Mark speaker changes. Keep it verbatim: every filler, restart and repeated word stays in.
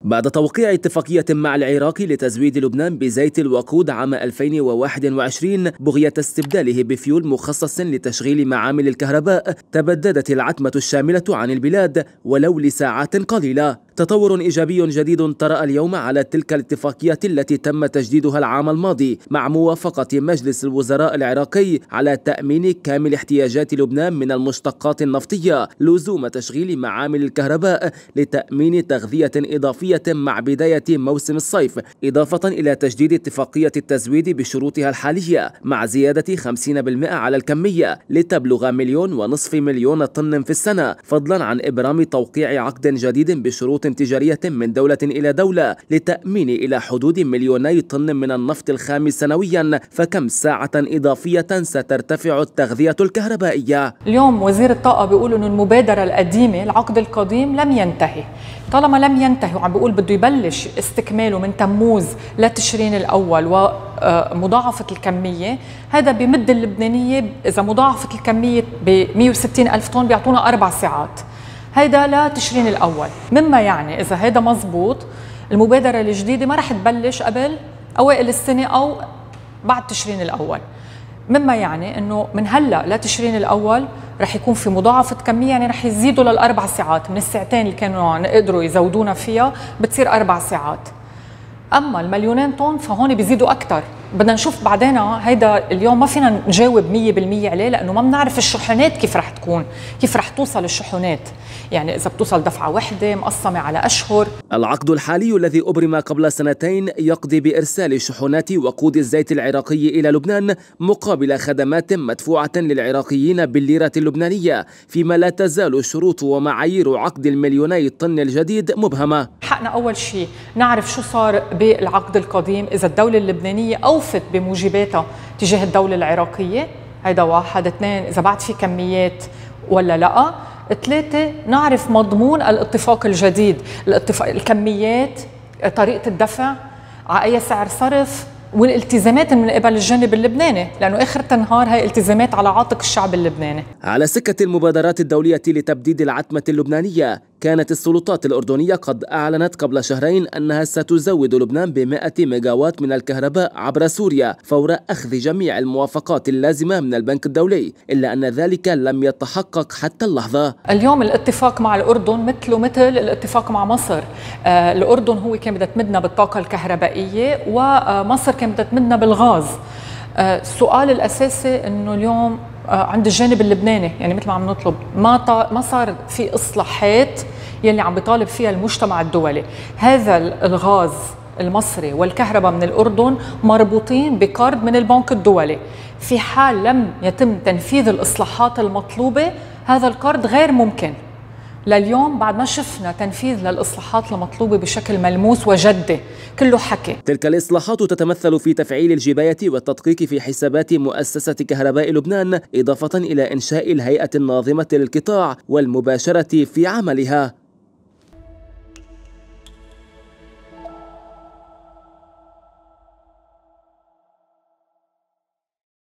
Speaker 1: بعد توقيع اتفاقية مع العراق لتزويد لبنان بزيت الوقود عام ألفين وواحد وعشرين بغية استبداله بفيول مخصص لتشغيل معامل الكهرباء، تبددت العتمة الشاملة عن البلاد ولو لساعات قليلة. تطور إيجابي جديد طرأ اليوم على تلك الاتفاقية التي تم تجديدها العام الماضي مع موافقة مجلس الوزراء العراقي على تأمين كامل احتياجات لبنان من المشتقات النفطية، لزوم تشغيل معامل الكهرباء لتأمين تغذية إضافية مع بداية موسم الصيف، إضافة إلى تجديد اتفاقية التزويد بشروطها الحالية مع زيادة خمسين بالمئة على الكمية لتبلغ مليون ونصف مليون طن في السنة، فضلا عن إبرام توقيع عقد جديد بشروط تجارية من دولة إلى دولة لتأمين إلى حدود مليوني طن من النفط الخام سنويا. فكم ساعة إضافية سترتفع التغذية الكهربائية؟
Speaker 2: اليوم وزير الطاقة بيقول إنه المبادرة القديمة العقد القديم لم ينتهي. طالما لم ينتهي وعم بيقول بده يبلش استكماله من تموز لتشرين الأول ومضاعفة الكمية، هذا بمد اللبنانية إذا مضاعفة الكمية ب مئة وستين ألف طن بيعطونا أربع ساعات، هيدا لا تشرين الأول. مما يعني إذا هيدا مزبوط المبادرة الجديدة ما رح تبلش قبل أوائل السنة أو بعد تشرين الأول، مما يعني إنه من هلأ لا تشرين الأول رح يكون في مضاعفة كمية، يعني رح يزيدوا للأربع ساعات من الساعتين اللي كانوا يقدروا يزودونا فيها بتصير أربع ساعات. أما المليونين طن فهون بيزيدوا أكثر. بدنا نشوف بعدين، هيدا اليوم ما فينا نجاوب مية بالمية عليه لأنه ما بنعرف الشحنات كيف رح تكون، كيف رح توصل الشحنات، يعني إذا بتوصل دفعة واحدة مقسمة على أشهر.
Speaker 1: العقد الحالي الذي أبرم قبل سنتين يقضي بإرسال شحنات وقود الزيت العراقي إلى لبنان مقابل خدمات مدفوعة للعراقيين بالليرة اللبنانية، فيما لا تزال شروط ومعايير عقد المليوني طن الجديد مبهمة.
Speaker 2: حقنا أول شيء نعرف شو صار بالعقد القديم، إذا الدولة اللبنانية أوفت بموجباتها تجاه الدولة العراقية، هيدا واحد. اثنين، إذا بعد في كميات ولا لا. ثلاثة، نعرف مضمون الاتفاق الجديد، الاتفاق الكميات، طريقة الدفع، على أي سعر صرف، والالتزامات من قبل الجانب اللبناني، لأنه آخر النهار هي التزامات على عاتق الشعب اللبناني.
Speaker 1: على سكة المبادرات الدولية لتبديد العتمة اللبنانية، كانت السلطات الأردنية قد أعلنت قبل شهرين أنها ستزود لبنان بمئة ميجاوات من الكهرباء عبر سوريا فور أخذ جميع الموافقات اللازمة من البنك الدولي، إلا أن ذلك لم يتحقق حتى اللحظة.
Speaker 2: اليوم الاتفاق مع الأردن مثله مثل الاتفاق مع مصر. آه الأردن هو كان بدها تمدنا بالطاقة الكهربائية ومصر كان بدها تمدنا بالغاز. آه السؤال الأساسي إنه اليوم عند الجانب اللبناني، يعني مثل ما عم نطلب، ما ما صار في اصلاحات يلي عم بيطالب فيها المجتمع الدولي. هذا الغاز المصري والكهرباء من الأردن مربوطين بقرض من البنك الدولي، في حال لم يتم تنفيذ الإصلاحات المطلوبة هذا القرض غير ممكن. لليوم بعد ما شفنا تنفيذ للإصلاحات المطلوبة بشكل ملموس وجدي، كله حكي.
Speaker 1: تلك الإصلاحات تتمثل في تفعيل الجباية والتدقيق في حسابات مؤسسة كهرباء لبنان، إضافة إلى إنشاء الهيئة الناظمة للقطاع والمباشرة في عملها.